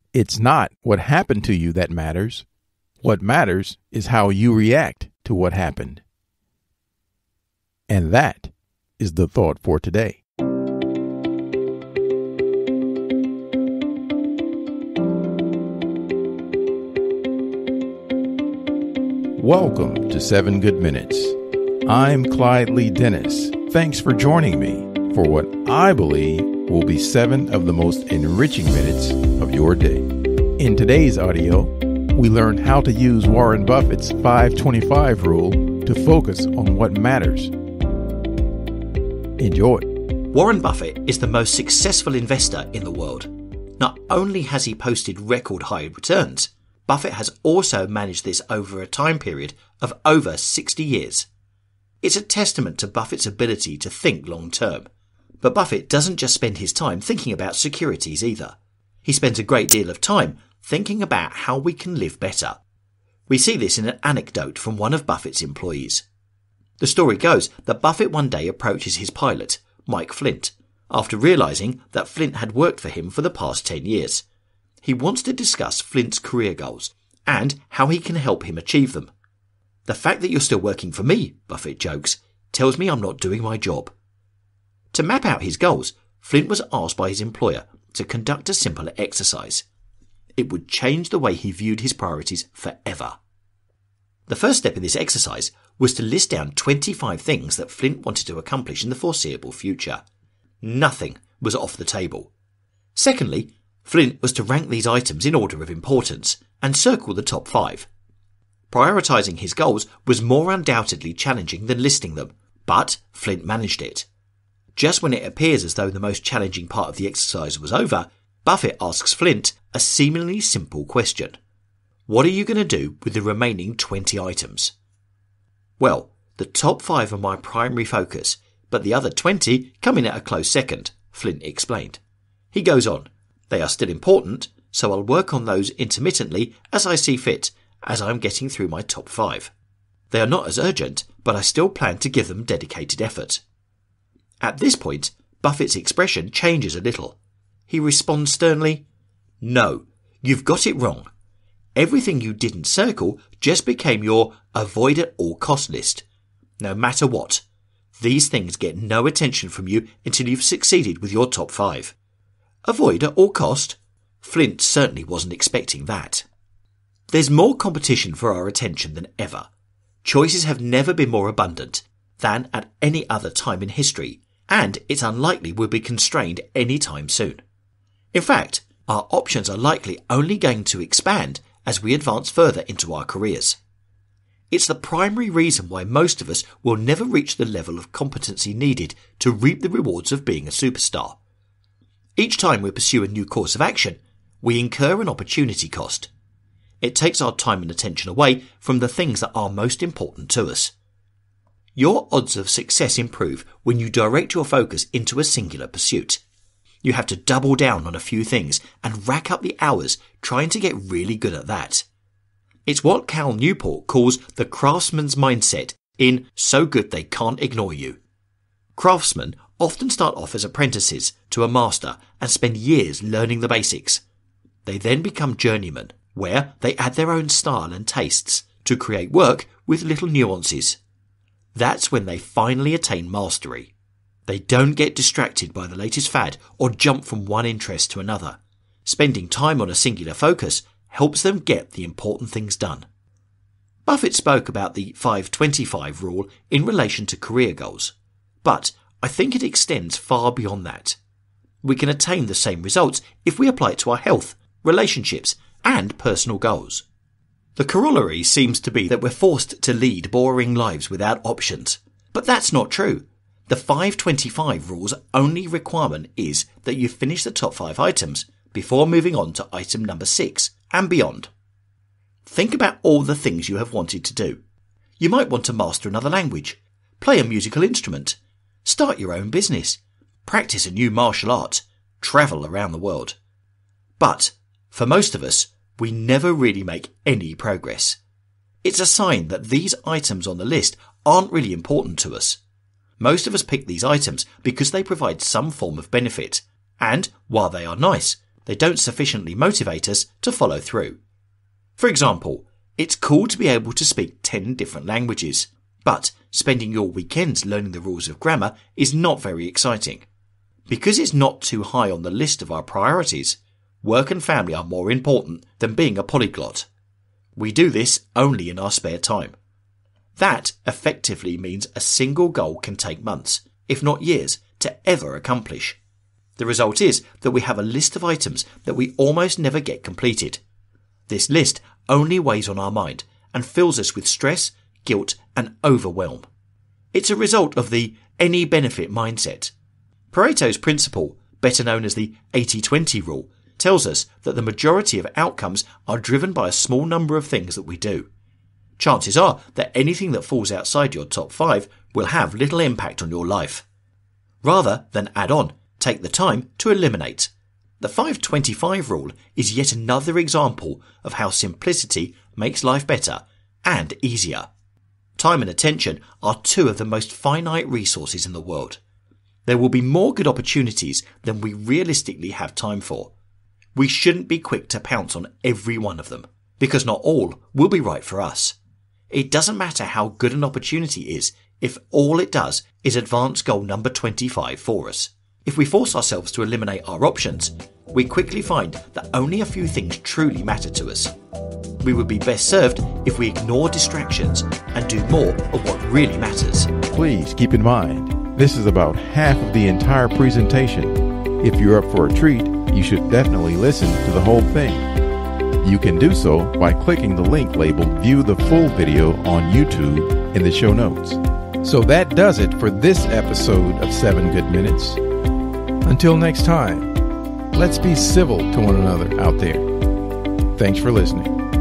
It's not what happened to you that matters. What matters is how you react to what happened. And that is the thought for today. Welcome to 7 Good Minutes. I'm Clyde Lee Dennis. Thanks for joining me for what I believe will be 7 of the most enriching minutes of your day. In today's audio, we learn how to use Warren Buffett's 5-25 rule to focus on what matters. Enjoy. Warren Buffett is the most successful investor in the world. Not only has he posted record high returns, Buffett has also managed this over a time period of over 60 years. It's a testament to Buffett's ability to think long term. But Buffett doesn't just spend his time thinking about securities either. He spends a great deal of time thinking about how we can live better. We see this in an anecdote from one of Buffett's employees. The story goes that Buffett one day approaches his pilot, Mike Flint, after realizing that Flint had worked for him for the past 10 years. He wants to discuss Flint's career goals and how he can help him achieve them. The fact that you're still working for me, Buffett jokes, tells me I'm not doing my job. To map out his goals, Flint was asked by his employer to conduct a simple exercise. It would change the way he viewed his priorities forever. The first step in this exercise was to list down 25 things that Flint wanted to accomplish in the foreseeable future. Nothing was off the table. Secondly, Flint was to rank these items in order of importance and circle the top 5. Prioritizing his goals was more undoubtedly challenging than listing them, but Flint managed it. Just when it appears as though the most challenging part of the exercise was over, Buffett asks Flint a seemingly simple question. What are you going to do with the remaining 20 items? Well, the top 5 are my primary focus, but the other 20 come in at a close second, Flint explained. He goes on. They are still important, so I'll work on those intermittently as I see fit, as I'm getting through my top 5. They are not as urgent, but I still plan to give them dedicated effort. At this point, Buffett's expression changes a little. He responds sternly, "No, you've got it wrong. Everything you didn't circle just became your avoid at all cost list. No matter what, these things get no attention from you until you've succeeded with your top 5. Avoid at all cost? Flint certainly wasn't expecting that. There's more competition for our attention than ever. Choices have never been more abundant than at any other time in history, and it's unlikely we'll be constrained any time soon. In fact, our options are likely only going to expand as we advance further into our careers. It's the primary reason why most of us will never reach the level of competency needed to reap the rewards of being a superstar. Each time we pursue a new course of action, we incur an opportunity cost. It takes our time and attention away from the things that are most important to us. Your odds of success improve when you direct your focus into a singular pursuit. You have to double down on a few things and rack up the hours trying to get really good at that. It's what Cal Newport calls the craftsman's mindset in So Good They Can't Ignore You. Craftsmen often start off as apprentices to a master and spend years learning the basics. They then become journeymen, where they add their own style and tastes to create work with little nuances. That's when they finally attain mastery. They don't get distracted by the latest fad or jump from one interest to another. Spending time on a singular focus helps them get the important things done. Buffett spoke about the 5-25 rule in relation to career goals, but I think it extends far beyond that. We can attain the same results if we apply it to our health, relationships, and personal goals. The corollary seems to be that we're forced to lead boring lives without options. But that's not true. The 5-25 rule's only requirement is that you finish the top 5 items before moving on to item number 6 and beyond. Think about all the things you have wanted to do. You might want to master another language, play a musical instrument, start your own business, practice a new martial art, travel around the world. But, for most of us, we never really make any progress. It's a sign that these items on the list aren't really important to us. Most of us pick these items because they provide some form of benefit, and, while they are nice, they don't sufficiently motivate us to follow through. For example, it's cool to be able to speak 10 different languages, but spending your weekends learning the rules of grammar is not very exciting. Because it's not too high on the list of our priorities, work and family are more important than being a polyglot. We do this only in our spare time. That effectively means a single goal can take months, if not years, to ever accomplish. The result is that we have a list of items that we almost never get completed. This list only weighs on our mind and fills us with stress, guilt, and overwhelm. It's a result of the any benefit mindset. Pareto's principle, better known as the 80-20 rule, tells us that the majority of outcomes are driven by a small number of things that we do. Chances are that anything that falls outside your top 5 will have little impact on your life. Rather than add on, take the time to eliminate. The 5-25 rule is yet another example of how simplicity makes life better and easier. Time and attention are 2 of the most finite resources in the world. There will be more good opportunities than we realistically have time for. We shouldn't be quick to pounce on every one of them, because not all will be right for us. It doesn't matter how good an opportunity is if all it does is advance goal number 25 for us. If we force ourselves to eliminate our options, we quickly find that only a few things truly matter to us. We would be best served if we ignore distractions and do more of what really matters. Please keep in mind, this is about half of the entire presentation. If you're up for a treat, you should definitely listen to the whole thing. You can do so by clicking the link labeled View the Full Video on YouTube in the show notes. So that does it for this episode of 7 Good Minutes. Until next time, let's be civil to one another out there. Thanks for listening.